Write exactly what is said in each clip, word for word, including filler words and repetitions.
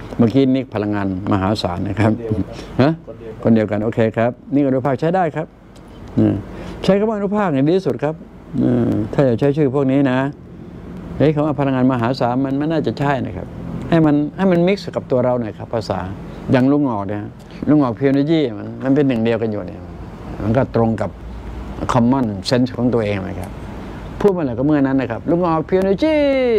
เมื่อกี้นิกพลังงานมหาศาลนะครับฮะคนเดียวกันโอเคครับนี่อนุภาคใช้ได้ครับใช้คำว่าอนุภาคอย่างดีที่สุดครับถ้าจะใช้ชื่อพวกนี้นะเฮ้ยคำว่าพลังงานมหาศาลมันมันน่าจะใช่นะครับให้มันให้มันมิกซ์กับตัวเราหน่อยครับภาษาอย่างลุงงอกเนี่ยลุงงอกพิวเนจีมันมันเป็นหนึ่งเดียวกันอยู่เนี่ยมันก็ตรงกับ common sense ของตัวเองนะครับพูดมาแล้วก็เมื่อนั้นนะครับลุงงอกพิวเนจี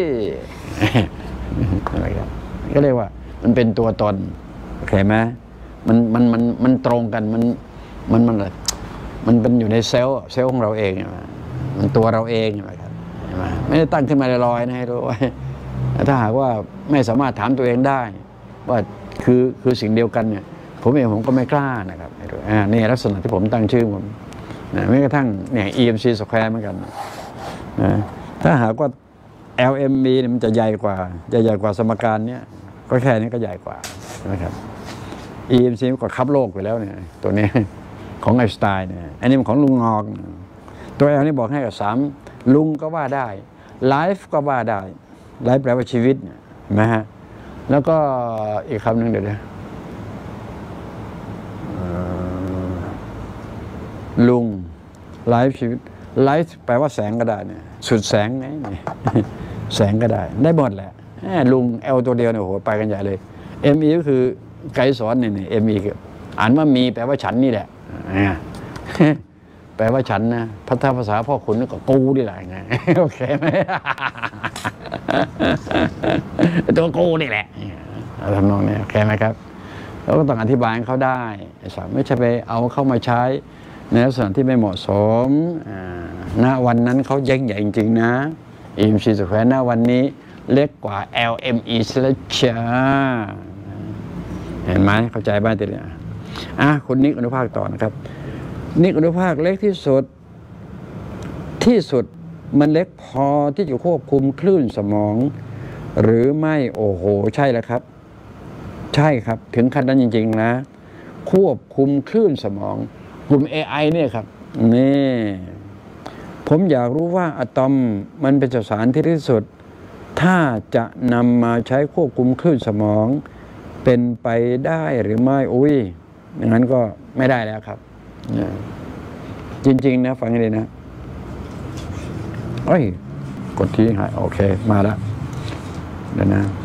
อะไรครับก็เรียกว่ามันเป็นตัวตนโอเคไหมมันมันมันมันตรงกันมันมันมันอะไรมันเป็นอยู่ในเซลล์เซลล์ของเราเองมันตัวเราเองใช่ไหมครับไม่ได้ตั้งขึ้นมาลอยๆนะให้รู้ไว้ถ้าหากว่าไม่สามารถถามตัวเองได้ว่าคือคือสิ่งเดียวกันเนี่ยผมเองผมก็ไม่กล้านะครับอ่านี่ลักษณะที่ผมตั้งชื่อผมนะแม้กระทั่งเนี่ย อี เอ็ม ซี Square เหมือนกันนะถ้าหากว่า แอล เอ็ม บี เนี่ยมันจะใหญ่กว่าจะใหญ่กว่าสมการเนี้ยก็แค่นี้ก็ใหญ่กว่าใช่ไหมครับ อี เอ็ม ซี ก็คับโลกไปแล้วเนี่ยตัวนี้ของไอน์สไตน์เนี่ยอันนี้มันของลุงงอกตัว L นี่บอกให้กับสามลุงก็ว่าได้ไลฟ์ก็ว่าได้ไลฟ์แปลว่าชีวิตนะฮะแล้วก็อีกคำหนึ่งเดี๋ยวนะลุงไลฟ์ชีวิตไลฟ์แปลว่าแสงก็ได้เนี่ยสุดแสงไงแสงก็ได้ได้หมดแหละลุง L ตัวเดียวเนี่ยโหไปกันใหญ่เลย เอ็ม อี ก็คือไกด์สอนเนี่ย เอ็ม อี คืออ่านว่ามีแปลว่าฉันนี่แหละแปลว่าฉันนะพัฒนาภาษาพ่อคุณก็กูนี่แหละไงโอเคไหมตัวกูนี่แหละทำนองนี้โอเคไหมครับเราก็ต้องอธิบายให้เขาได้ไม่ใช่ไปเอาเข้ามาใช้ในลักษณะที่ไม่เหมาะสมณวันนั้นเขาแย่งใหญ่จริงๆนะ อี เอ็ม ซี Square ณวันนี้เล็กกว่า แอล เอ็ม อี แล้วจ้าเห็นไหมเข้าใจบ้างทีเดียวอ่ะคุณนิกอนุภาคต่อนะครับนิกอนุภาคเล็กที่สุดที่สุดมันเล็กพอที่จะควบคุมคลื่นสมองหรือไม่โอ้โหใช่แล้วครับใช่ครับถึงขั้นนั้นจริงๆนะควบคุมคลื่นสมองกลุ่ม เอ ไอ เนี่ยครับนี่ผมอยากรู้ว่าอะตอมมันเป็นสสารที่ที่สุดถ้าจะนำมาใช้ควบคุมคลื่นสมองเป็นไปได้หรือไม่อุ้ยอย่างนั้นก็ไม่ได้แล้วครับจริงๆนะฟังให้ดีนะเอ้ยกดที่หายโอเคมาแล้วเดี๋ยวนะ